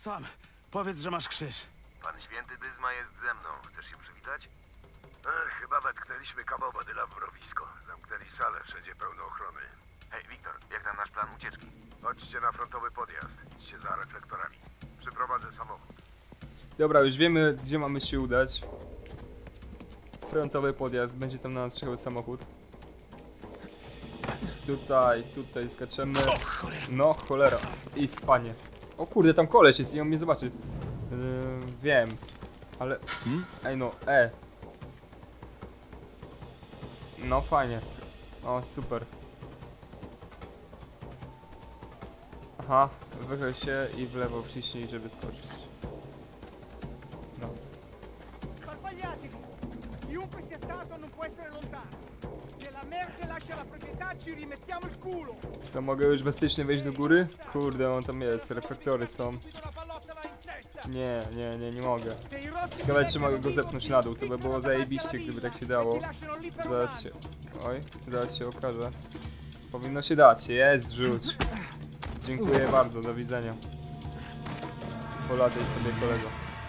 Sam, powiedz, że masz krzyż. Pan święty Dyzma jest ze mną. Chcesz się przywitać? Chyba wetknęliśmy kawał badyla w mrowisko. Zamknęli salę, wszędzie pełno ochrony. Hej, Wiktor, jak tam nasz plan ucieczki? Chodźcie na frontowy podjazd. Idźcie za reflektorami. Przyprowadzę samochód. Dobra, już wiemy, gdzie mamy się udać. Frontowy podjazd, będzie tam na nas czekał samochód. Tutaj skaczemy. No, cholera. I spanie. O kurde, tam koleś jest i on mnie zobaczy. Wiem. Ale... Ej no, No fajnie. O, super. Aha, wychyl się i w lewo wciśnij, żeby skoczyć. No. Sbagliatevi! Chiunque sia stato non può essere lontano. Se la merce lascia la proprietà ci rimettiamo il culo. Co, mogę już bezpiecznie wejść do góry? Kurde, on tam jest, reflektory są. Nie mogę. Ciekawe, czy mogę go zepchnąć na dół, to by było zajebiście, gdyby tak się dało. Zaraz się okaże. Powinno się dać, jest, rzuć. Dziękuję bardzo, do widzenia. Polatej sobie, kolego.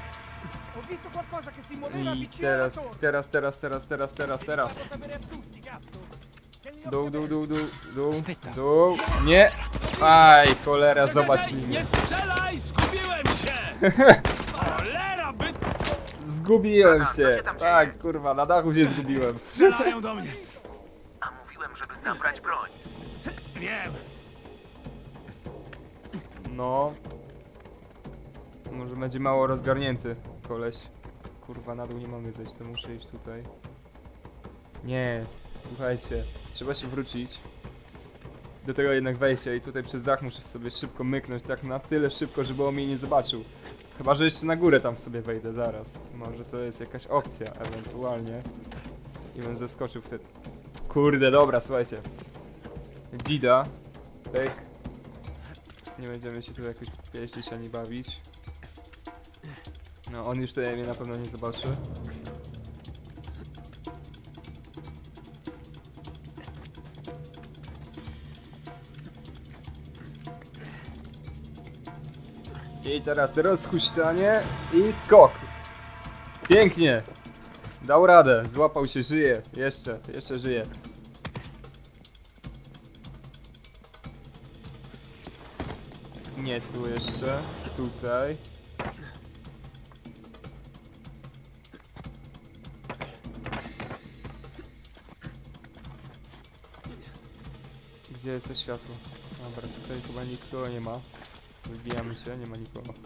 I teraz. Dół. Nie! Aj, cholera, zobacz mnie. Nie strzelaj! Zgubiłem się! Cholera, by... Zgubiłem się! Tak, kurwa, na dachu się zgubiłem. Strzelają do mnie! A mówiłem, żeby zabrać broń. Wiem! No. Może będzie mało rozgarnięty koleś. Kurwa, na dół nie mogę zejść, to muszę iść tutaj. Nie, słuchajcie, trzeba się wrócić do tego jednak wejścia i tutaj przez dach muszę sobie szybko myknąć, tak na tyle szybko, żeby on mnie nie zobaczył. Chyba, że jeszcze na górę tam sobie wejdę zaraz. Może to jest jakaś opcja ewentualnie. I bym zeskoczył wtedy. Kurde, dobra, słuchajcie. Dzida. Pyk. Nie będziemy się tu jakoś pieścić ani bawić. No, on już tutaj mnie na pewno nie zobaczy. I teraz rozhuśtanie i skok. Pięknie. Dał radę, złapał się, żyje. Jeszcze żyje. Nie, tu jeszcze. Tutaj. Gdzie jest to światło? Dobra, tutaj chyba nikogo nie ma. Wybijamy się, nie ma nikogo.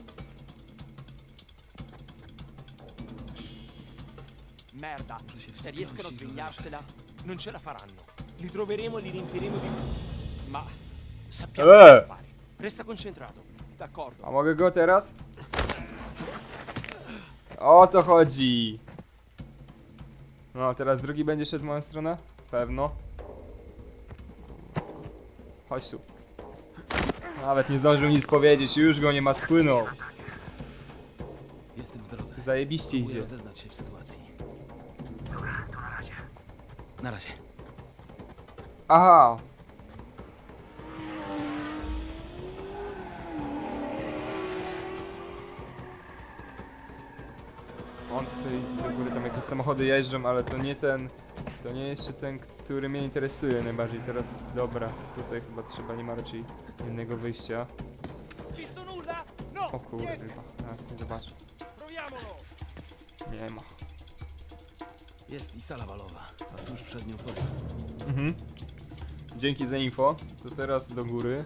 Merda, se riescono a svegliarsela, non ce la faranno. Li troveremo e li riempiremo di... Ma sappiamo cosa fare. Resta concentrato. D'accordo. A mogę go teraz? O to chodzi! No, teraz drugi będzie szedł w moją stronę? Pewno. Chodź tu. Nawet nie zdążył nic powiedzieć, już go nie ma, spłynął. Jestem w drodze. Zajebiście Próbuję idzie. rozeznać się w sytuacji. Dobra, to na razie. Na razie. Aha! On tutaj idzie do góry, tam jakieś samochody jeżdżą, ale to nie ten... To nie jeszcze ten, który mnie interesuje najbardziej. Teraz, dobra, tutaj chyba trzeba, nie ma raczej innego wyjścia. O kurwa, teraz nie zobaczę. Nie ma. Jest i sala balowa, a tuż przed nią podjazd. Dzięki za info. To teraz do góry.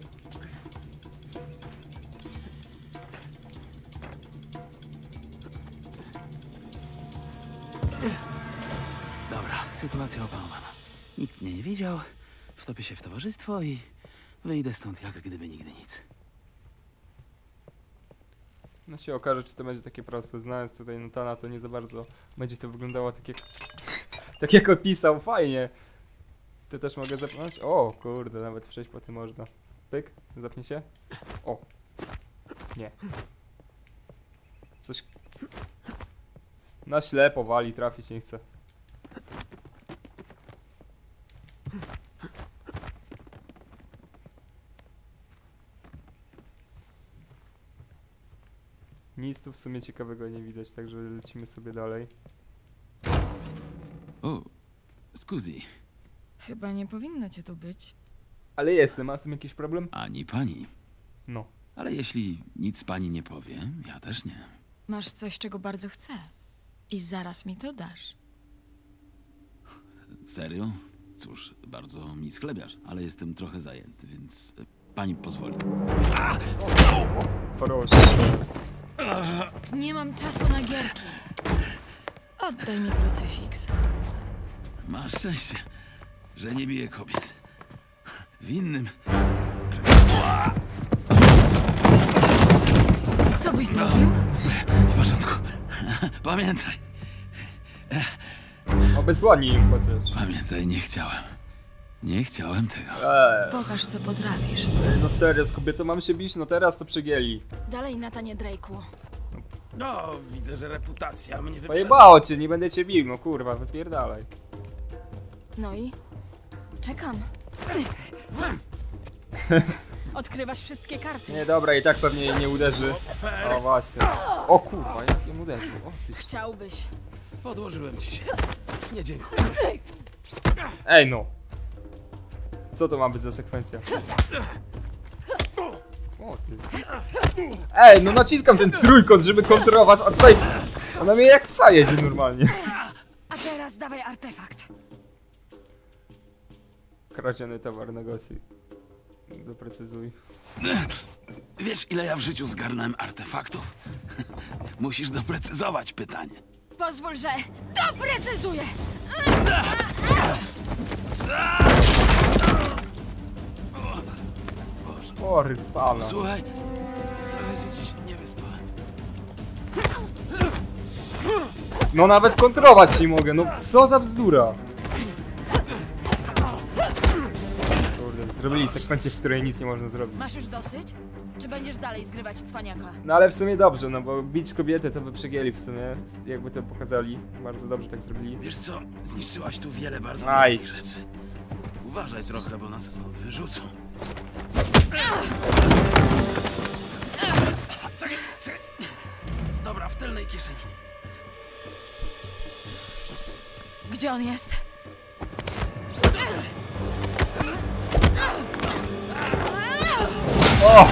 Dobra, sytuacja opanowana. Nikt mnie nie widział, wtopię się w towarzystwo i wyjdę stąd jak gdyby nigdy nic. No się okaże, czy to będzie takie proste. Znając tutaj Natana, to nie za bardzo będzie to wyglądało tak jak... tak jak opisał, fajnie. Ty też mogę zepchnąć? O, kurde, nawet przejść po tym można. Pyk, zapnie się. O. Nie. Coś... Na ślepo wali, trafić nie chce. Nic tu w sumie ciekawego nie widać, także lecimy sobie dalej. O, scusi. Chyba nie powinno cię tu być. Ale jestem, a z tym jakiś problem? Ani pani. No. Ale jeśli nic pani nie powie, ja też nie. Masz coś, czego bardzo chcę. I zaraz mi to dasz. Serio? Cóż, bardzo mi schlebiasz, ale jestem trochę zajęty, więc pani pozwoli. Proszę. Nie mam czasu na gierki. Oddaj mi krucyfiks. Masz szczęście, że nie bije kobiet. Winnym. Co byś zrobił? W porządku. Pamiętaj. Obezwładnij im chociaż. Pamiętaj, nie chciałem. Nie chciałem tego. Pokaż, co potrafisz. No serio, z kobietą mam się bić? No teraz to przegięli. Dalej, Natanie Drake'u. No, widzę, że reputacja mnie Pojebało cię, nie będę cię bił, no kurwa, wypierdalaj. No i? Czekam. Odkrywasz wszystkie karty. Nie, dobra, i tak pewnie jej nie uderzy. O, właśnie. O kurwa, jak ją uderzył. O, ty. Chciałbyś. Podłożyłem ci się. Nie dziękuję. Ej no. Co to ma być za sekwencja? O ty. Ej, no naciskam ten trójkąt, żeby kontrolować, a tutaj... Ona mnie jak psa jedzie normalnie. A teraz dawaj artefakt. Kradziony towar, negocjuj. Doprecyzuj. Wiesz, ile ja w życiu zgarnąłem artefaktów? Musisz doprecyzować pytanie. Pozwól, że doprecyzuję. Pory, pana. Słuchaj, trochę się dziś nie wyspałem. No nawet kontrolować nie mogę, no co za bzdura. Kurde, zrobili sekwencję, w której nic nie można zrobić. Masz już dosyć? Czy będziesz dalej zgrywać cwaniaka? No ale w sumie dobrze, no bo bić kobietę to by przegięli w sumie, jakby to pokazali. Bardzo dobrze tak zrobili. Wiesz co, zniszczyłaś tu wiele bardzo Aj. dobrych rzeczy. Uważaj trochę, bo nas stąd wyrzucą. Czekaj, czekaj. Dobra, w tylnej kieszeni. Gdzie on jest? O!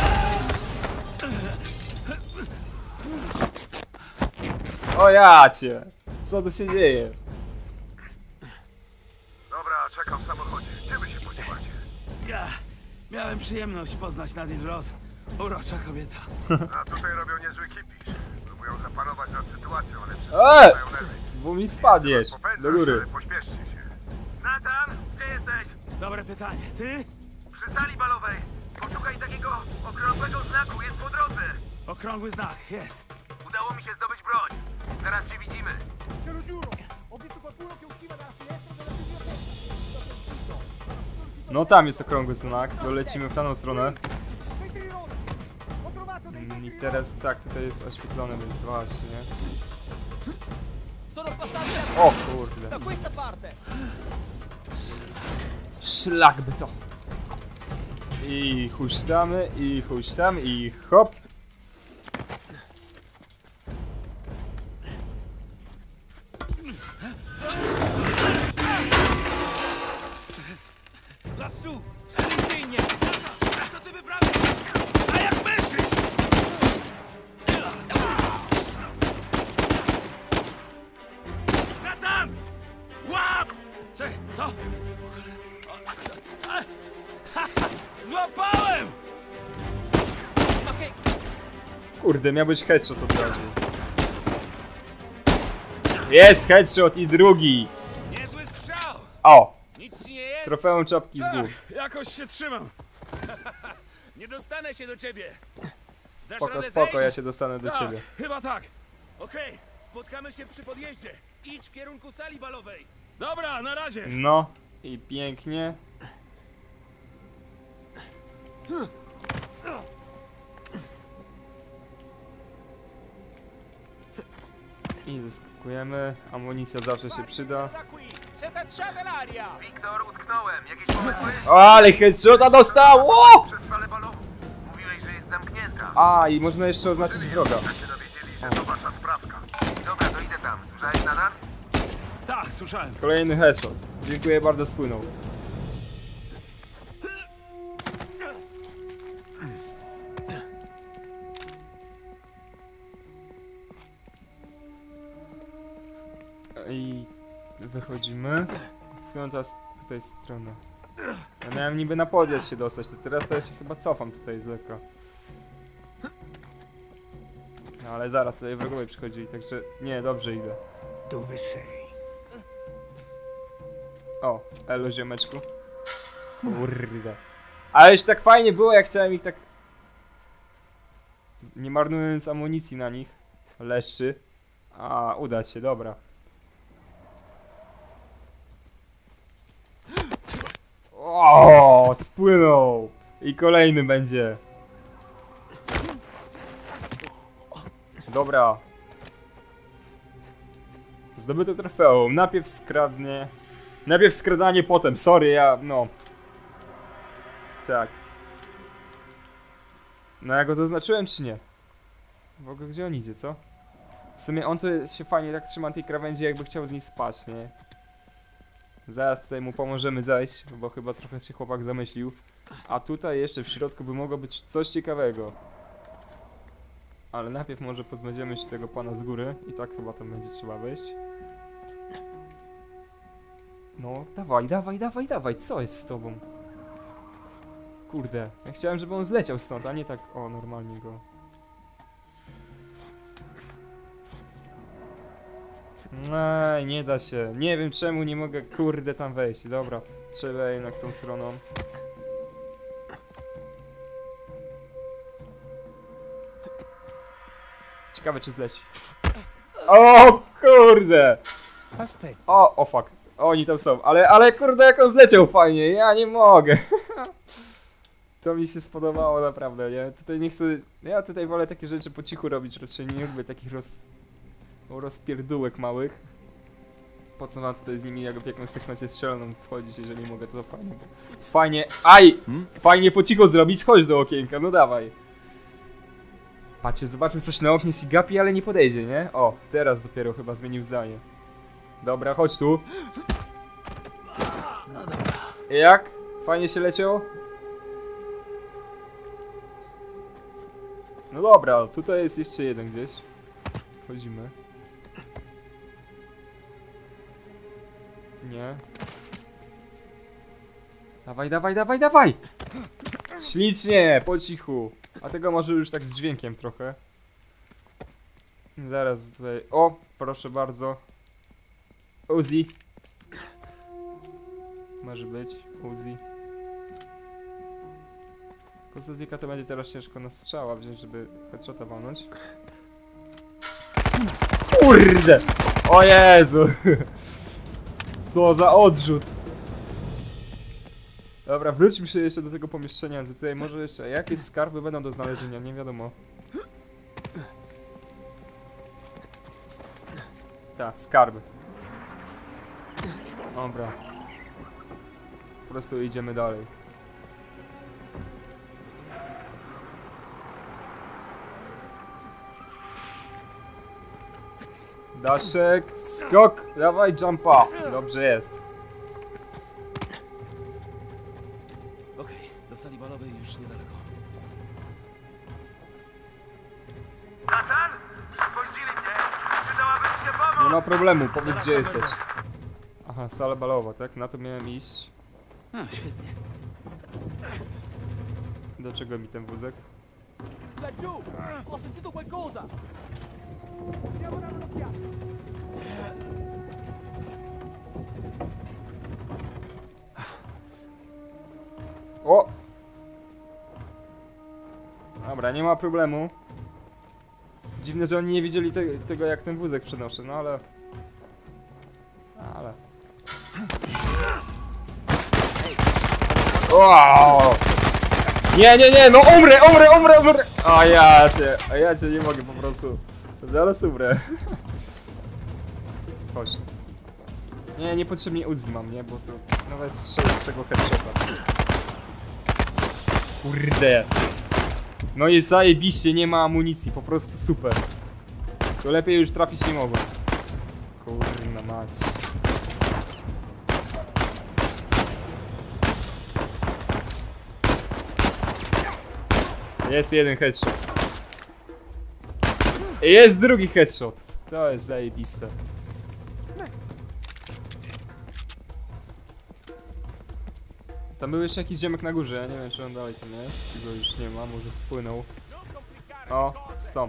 O ja cię! Co tu się dzieje? Dobra, czekam w samochodzie. Gdzie wy się podziewacie? Ja miałem przyjemność poznać Nadine Ross. Urocza kobieta. A tutaj robią niezły kipisz. Próbują zapanować nad sytuacją, ale Eee! mają nerwy. Bo mi spadniesz do góry. Ale pośpieszcie się. Nathan, gdzie jesteś? Dobre pytanie. Ty? Przy sali balowej. Poszukaj takiego okrągłego znaku, jest po drodze. Okrągły znak, jest. Udało mi się zdobyć broń. Zaraz się widzimy. Te lo giuro, ho visto qualcuno che usciva dalla finestra della biblioteca. No tam jest okrągły znak, to lecimy w tamtą stronę. Vetri rotti. Ho trovato dei I vetri teraz tak, tutaj jest oświetlone, więc właśnie. Sono passati O kurde. da questa parte. Szlak by to. I huśtamy, i huśtamy, i hop. Lassù, sull'insegna. Co ty wyprawiasz? A jak myślisz? Nathan! Łap! Czekaj, co? Złapałem! Okej, Kurde, miał być headshot od razu. Jest headshot i drugi. Niezły strzał! O! Nic ci nie jest? Trofeum czapki z gór. Jakoś się trzymam. Nie dostanę się do ciebie. Dasz Spoko, radę spoko, zejść? ja się dostanę do Tak, ciebie. chyba tak. Okej, spotkamy się przy podjeździe. Idź w kierunku sali balowej. dobra, na razie. No i pięknie. I zyskujemy. Amunicja zawsze się przyda. Da qui, c'è tacciata l'aria. Wiktor, utknąłem. Jakieś pomysły? O, ale headshota dostało! Przez salę balową. Mówiłeś, że jest zamknięta. A, i można jeszcze oznaczyć wroga. Da się dowiedzieć? To wasza sprawka. Dobra, to idę tam. Słyszałeś, Nathan? Tak, słyszałem. Kolejny headshot. Dziękuję bardzo, spłynął. I wychodzimy. W którą teraz tutaj stronę? Ja miałem niby na podjazd się dostać, to teraz to ja się chyba cofam tutaj z lekka. No ale zaraz tutaj wrogowie przychodzili, także nie, dobrze idę. Dove sei? O, elo ziomeczku. Kurde. Ale już tak fajnie było, jak chciałem ich tak... Nie marnując amunicji na nich. Leszczy. A, uda się, dobra. O, spłynął. I kolejny będzie. Dobra. Zdobyto trofeum. Najpierw skradanie, potem. Sorry, ja... no. Tak. No ja go zaznaczyłem, czy nie? W ogóle gdzie on idzie, co? W sumie on to się fajnie tak trzyma na tej krawędzi, jakby chciał z niej spać, nie? Zaraz tutaj mu pomożemy zajść, bo chyba trochę się chłopak zamyślił. A tutaj jeszcze w środku by mogło być coś ciekawego. Ale najpierw może pozbędziemy się tego pana z góry. I tak chyba tam będzie trzeba wejść. No, dawaj, co jest z tobą? Kurde, ja chciałem, żeby on zleciał stąd, a nie tak, o, normalnie go. Ej, nie da się. Nie wiem czemu nie mogę, kurde, tam wejść. Dobra, trzeba jednak tą stroną. Ciekawe, czy zleci. O, kurde! Aspetta. O fuck. Oni tam są, ale kurde, jak on zleciał fajnie, ja nie mogę. To mi się spodobało naprawdę, nie? Tutaj nie chcę... Ja tutaj wolę takie rzeczy po cichu robić, raczej nie lubię takich rozpierdółek małych. Po co mam tutaj z nimi jak w jakąś sekwencję strzeloną wchodzić, jeżeli mogę, to fajnie. Fajnie... Aj! Fajnie po cichu zrobić, chodź do okienka, no dawaj. Patrzcie, zobaczył coś na oknie, się gapi, ale nie podejdzie, nie? O, teraz dopiero chyba zmienił zdanie. Dobra, chodź tu. No dobra. Jak? Fajnie się leciał? No dobra, tutaj jest jeszcze jeden gdzieś. Wchodzimy. Nie. Dawaj! Ślicznie, po cichu. A tego może już tak z dźwiękiem trochę. Zaraz tutaj... O, proszę bardzo. Uzi. Może być Uzi. Tylko z Uzika to będzie teraz ciężko na strzała wziąć, żeby headshota walnąć. Kurde! O Jezu! Co za odrzut! Dobra, wróćmy się jeszcze do tego pomieszczenia. Tutaj może jeszcze jakieś skarby będą do znalezienia, nie wiadomo. Tak, skarby. Dobra. Po prostu idziemy dalej. Daszek, skok, dawaj jumpa. Dobrze jest. Okej, do sali balowej już niedaleko. Nathan? Przypuścili mnie. Przydałaby mi się pomoc. Nie ma problemu, powiedz gdzie jesteś. Aha, sala balowa, tak? Na to miałem iść. A, świetnie. Do czego mi ten wózek? Laggiù! Ho sentito qualcosa! Andiamo a dare un'occhiata! O! Dobra, nie ma problemu. Dziwne, że oni nie widzieli tego jak ten wózek przenoszę, no ale... Wow! Nie, no umrę! A ja cię nie mogę po prostu. Zaraz umrę. Chodź. Nie, niepotrzebnie Uzi mam, nie? Bo tu nawet strzelić z tego headshota. Kurde. No jest zajebiście, nie ma amunicji, po prostu super. To lepiej już trafić nie mogłem. Kurna mać. Jest jeden headshot. Jest drugi headshot. To jest zajebiste. Tam był jeszcze jakiś ziomek na górze, ja nie wiem czy on dalej tam jest. Tego już nie ma, może spłynął. O, są.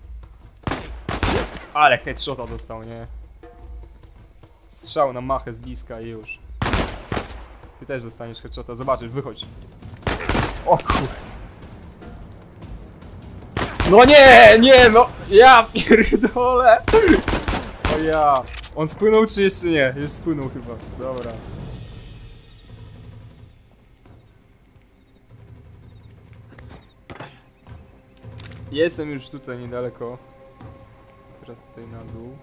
Ale headshota dostał, nie? Strzał na machę z bliska i już. Ty też dostaniesz headshota, zobaczysz, wychodź. O kur... No nie, nie, no! Ja pierdolę! O ja! On spłynął czy jeszcze nie? Już spłynął chyba, dobra. Jestem już tutaj niedaleko. Teraz tutaj na dół.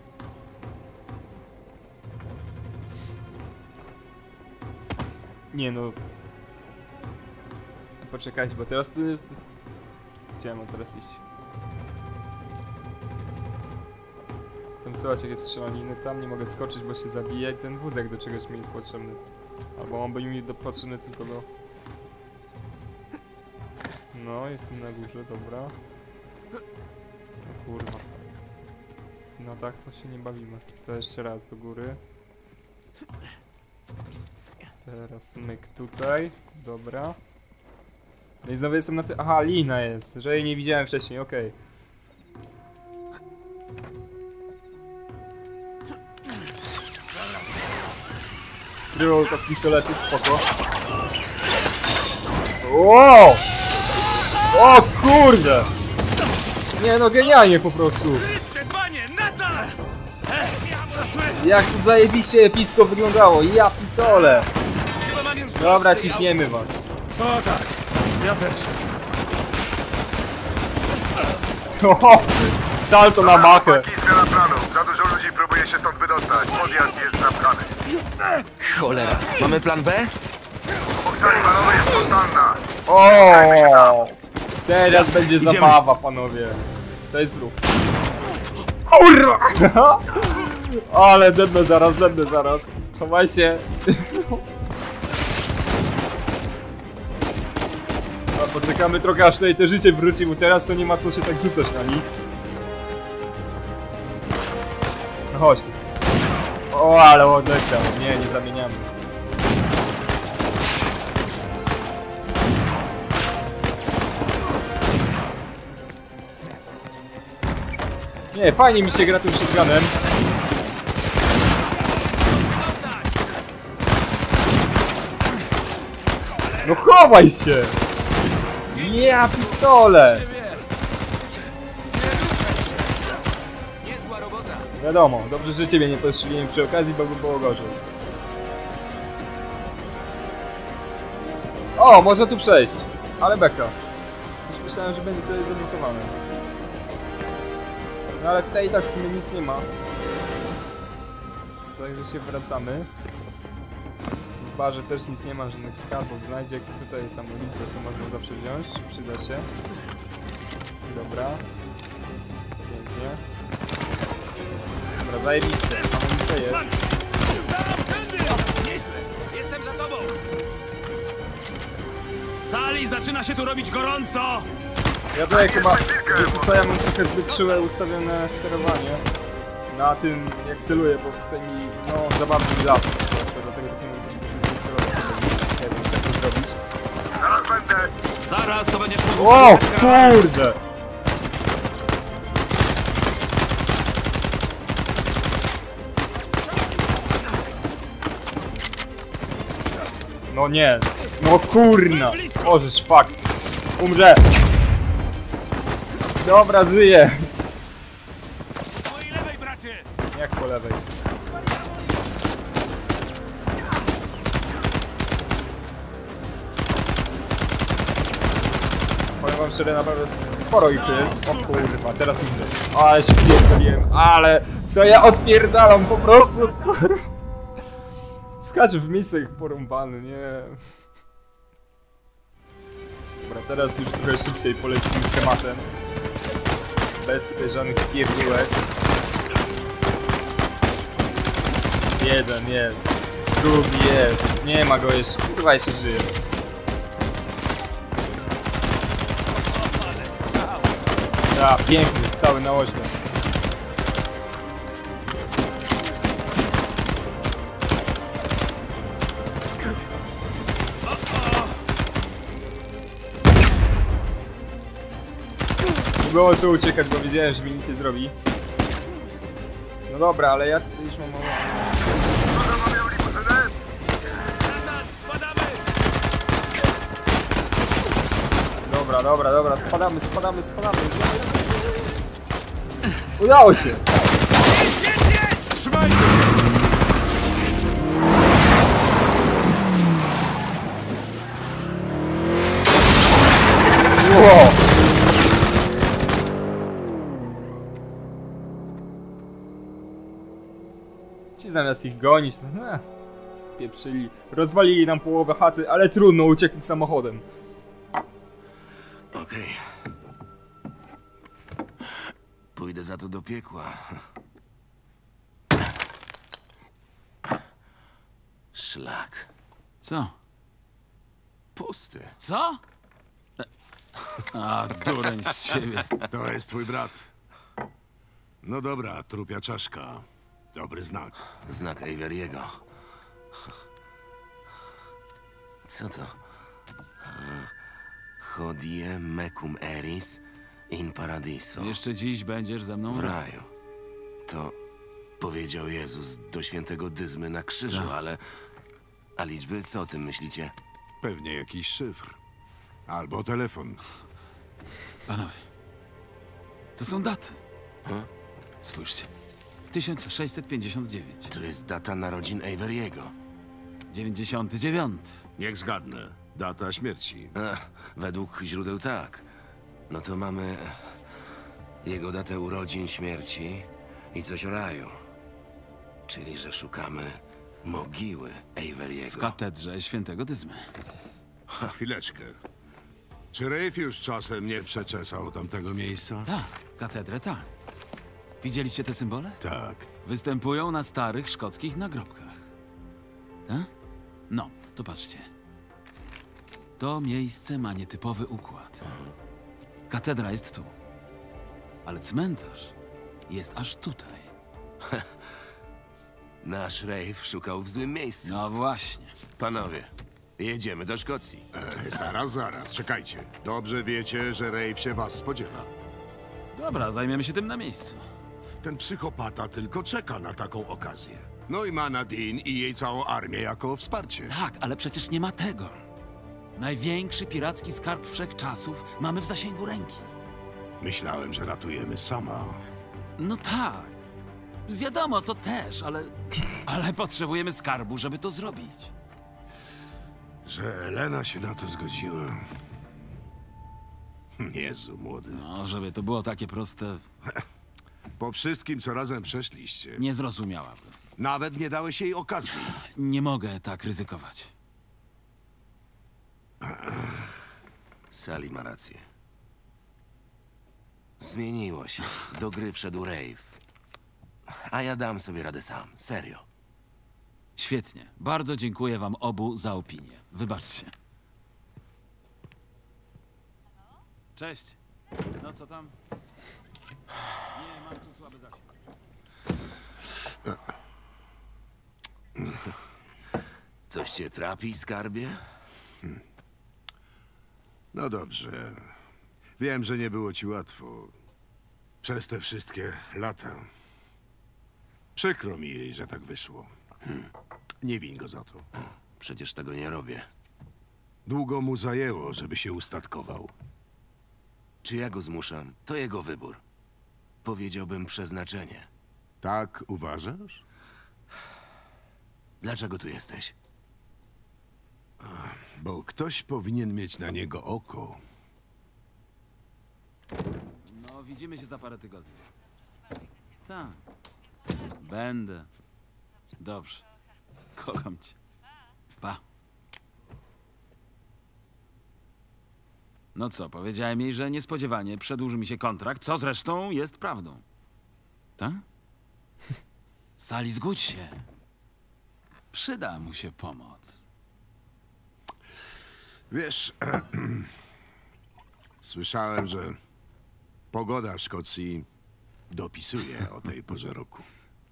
Nie no. Poczekajcie, bo teraz tu... Gdzie mam teraz iść? Tam słuchajcie, jest strzelaniny, tam nie mogę skoczyć, bo się zabije i ten wózek do czegoś mi jest potrzebny. Albo on by mi potrzebny tylko do... No, jestem na górze, dobra. O kurwa. No tak, to się nie bawimy. To jeszcze raz do góry. Teraz myk tutaj, dobra. No i znowu jestem na tym... Aha, lina jest, że jej nie widziałem wcześniej, okej. Kryłka z pistoletu, spoko. Wow! O kurde! Nie no, genialnie po prostu. Jak to zajebiście epicko wyglądało, ja pitole. Dobra, ciśniemy was. O tak, ja też. O, salto na machę. Kiska na planu. Za dużo ludzi próbuje się stąd wydostać. Podjazd jest zapchany. Cholera, mamy plan B? Obok sali balowej jest fontanna. O, teraz będzie zabawa, panowie. To jest wróg. Kurwa! Ale debnę zaraz, Chowaj się. A poczekamy trochę, aż tutaj te życie wróci, bo teraz to nie ma co się tak rzucać na nich. No chodź. O, ale odleciał. Nie zamieniamy. Nie, fajnie mi się gra tym shotgunem. No chowaj się! Ja pitole! Wiadomo, dobrze, że ciebie nie postrzeliłem przy okazji, bo by było gorzej. O, można tu przejść, ale beka. Już myślałem, że będzie tutaj zablokowane. No ale tutaj i tak w sumie nic nie ma. Także się wracamy. W barze też nic nie ma, żadnych skarbów znajdzie. Jak tutaj jest amunicja, to można zawsze wziąć. Przyda się. Dobra. Pięknie. Dobra, zajebiście. Amunicja jest. Jestem za tobą! Sali, zaczyna się tu robić gorąco! Ja tutaj chyba, wiecie co, ja mam trochę zbyt czułe ustawione sterowanie na tym, jak celuję, bo tutaj mi, no, za bardzo mi lata. Dlatego tak nie mogę decyzji celować sobie. Nie wiem, jak to zrobić. Zaraz będę. Zaraz to będziesz O, kurde! No nie, no kurna! Możesz, fuck! Umrze! Dobra, żyję! Po mojej lewej, bracie! Jak po lewej? Powiem wam szczerze, naprawdę sporo ich tu jest. O kurwa, teraz umrze. Ale się pierdoliłem, ale... Co ja odpierdalam po prostu, kurwa! Skacz w miejsce porąbany, nie... Dobra, teraz już trochę szybciej polecimy z tematem. Bez tutaj żadnych pierdółek. Jeden jest. Drugi jest. Nie ma go jeszcze. Kurwa, jeszcze żyje. Da, piękny, cały naośle. Nie było co uciekać, bo wiedziałem, że mi nic nie zrobi. No dobra, ale ja tutaj już mam mało. Rozmawiał limuzynę? Dobra, spadamy. Udało się! Trzymajcie się! Wow. Ci zamiast ich gonić, to spieprzyli. Rozwalili nam połowę chaty, ale trudno, uciekli samochodem. Okej. Pójdę za to do piekła. Szlak. Co? Pusty. Co? A, dureń z ciebie. To jest twój brat. No dobra, trupia czaszka. Dobry znak. Znak Averiego. Co to? Hodie mecum eris in paradiso. Jeszcze dziś będziesz ze mną W raju. To powiedział Jezus do świętego Dyzmy na krzyżu, Tak. ale... A liczby, co o tym myślicie? Pewnie jakiś szyfr. Albo telefon. Panowie, to są daty. Hm? Spójrzcie. 1659, To jest data narodzin Averiego. 99. Niech zgadnę. Data śmierci. Według źródeł tak. No to mamy jego datę urodzin, śmierci i coś o raju. Czyli, że szukamy mogiły W Averiego. katedrze świętego Dyzmy. Chwileczkę. Czy Rafe już czasem nie przeczesał tamtego miejsca? Tak, katedrę tak. Widzieliście te symbole? Tak. Występują na starych szkockich nagrobkach. Tak? No, to patrzcie. To miejsce ma nietypowy układ. Katedra jest tu. Ale cmentarz jest aż tutaj. Nasz Rafe szukał w złym miejscu. No właśnie. Panowie, jedziemy do Szkocji. Zaraz, czekajcie. Dobrze wiecie, że Rafe się was spodziewa. Dobra, zajmiemy się tym na miejscu. Ten psychopata tylko czeka na taką okazję. No i ma Nadine i jej całą armię jako wsparcie. Tak, ale przecież nie ma tego. Największy piracki skarb wszechczasów mamy w zasięgu ręki. Myślałem, że ratujemy sama. No tak. Wiadomo, to też, ale potrzebujemy skarbu, żeby to zrobić. Że Elena się na to zgodziła. Jezu, młody. No, żeby to było takie proste, Po wszystkim, co razem przeszliście, nie zrozumiałaby. nawet nie dałeś jej okazji. Nie mogę tak ryzykować. Sally ma rację. Zmieniło się. Do gry wszedł Rafe. A ja dam sobie radę sam. Serio. Świetnie. Bardzo dziękuję wam obu za opinię. Wybaczcie. Cześć. No co tam? Nie, mam tu słaby zasięg. Coś cię trapi, skarbie? No dobrze. Wiem, że nie było ci łatwo. Przez te wszystkie lata. Przykro mi jej, że tak wyszło. Nie win go za to. Przecież tego nie robię. Długo mu zajęło, żeby się ustatkował. Czy ja go zmuszam? To jego wybór. Powiedziałbym przeznaczenie. Tak uważasz? Dlaczego tu jesteś? Bo ktoś powinien mieć na niego oko. No, widzimy się za parę tygodni. Tak. Będę. Dobrze. Kocham cię. Pa. No co, powiedziałem jej, że niespodziewanie przedłuży mi się kontrakt, co zresztą jest prawdą. Tak? Sali, zgódź się. Przyda mu się pomoc. Wiesz, słyszałem, że pogoda w Szkocji dopisuje o tej porze roku.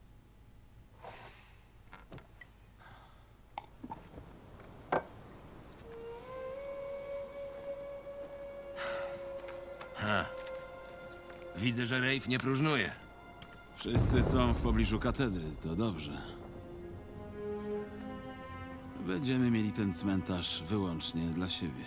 Widzę, że Rafe nie próżnuje. Wszyscy są w pobliżu katedry, to dobrze. Będziemy mieli ten cmentarz wyłącznie dla siebie.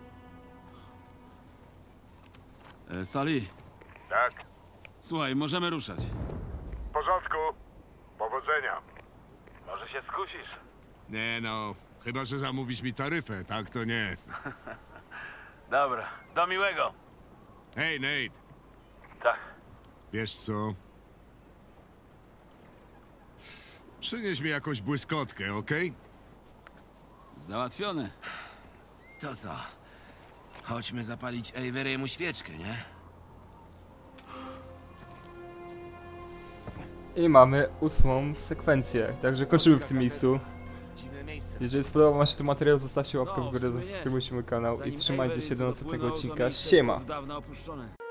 Sali, Tak, słuchaj, możemy ruszać. w porządku. Powodzenia. Może się skusisz? Nie no, chyba że zamówisz mi taryfę, tak to nie. Dobra, do miłego. Hej, Nate. Tak. Wiesz co? Przynieś mi jakąś błyskotkę, okej? Załatwione. To co? Chodźmy zapalić Avery'emu świeczkę, nie? I mamy 8. sekwencję, także kończymy w tym miejscu. Dziwne miejsce. Jeżeli spodobał wam się ten materiał, zostawcie łapkę w górę, zasubskrybujcie mój kanał i trzymajcie się do następnego odcinka. Siema! Dawno opuszczone.